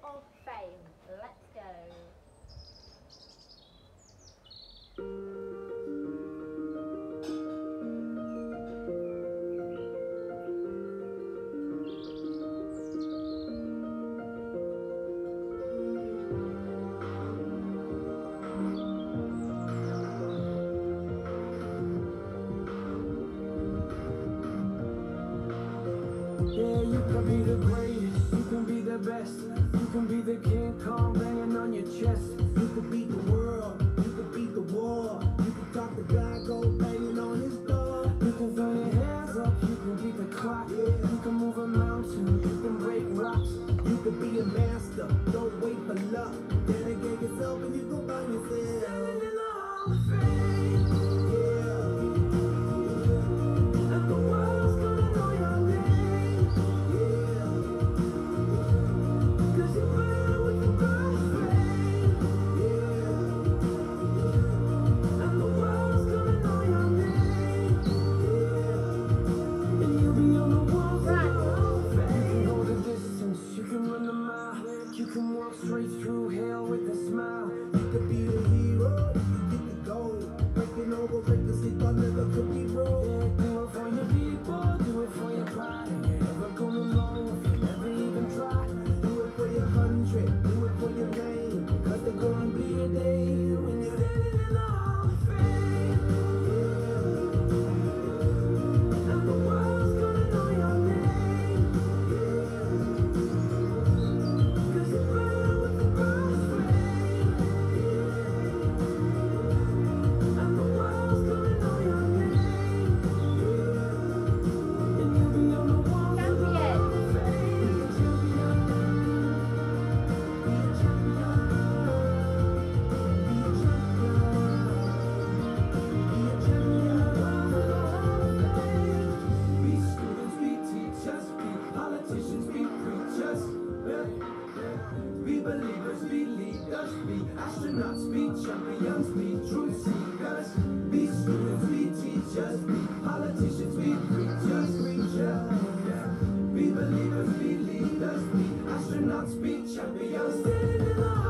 of Fame. Let's go. Yeah, you can be the greatest, you can be the best, you can be the King Kong banging on your chest. You could beat the world, you could beat the war, you could talk the guy, go banging on his door. You can throw your hands up, you can beat the clock, you can move a mountain, you can break rocks. You could be a master, don't wait for luck. Dedicate yourself and you go find yourself. Standing in the Hall of Fame, Yeah, and the world's gonna know your name, yeah, 'cause you burn with the first flame, yeah, and the world's gonna know your name, yeah. and you'll be on the walls of Right. the Hall of Fame. You can go the distance, you can run the mile, you can walk straight through hell with a smile. You could be the hero, you get the gold. Breaking over records they thought never could be broke. Yeah, do it for your people, do it for your pride. And you're never gonna know if you never even try. Do it for your country, do it for your name. 'Cause there's gonna be a day when you're Standing in the Hall of Fame, and the world's gonna know your name, 'cause you burn with the first flame, and the world's gonna know your name, and you'll be on the walls of the Hall of Fame. Be a champion, be a champion, be a champion, be a champion. Be students, be teachers, be politicians, be preachers, yeah. Be believers, be leaders, be astronauts, be champions, be truth seekers. Be students, be teachers, be politicians, be preachers, yeah. Be believers, be leaders, be astronauts, be champions. Standing in the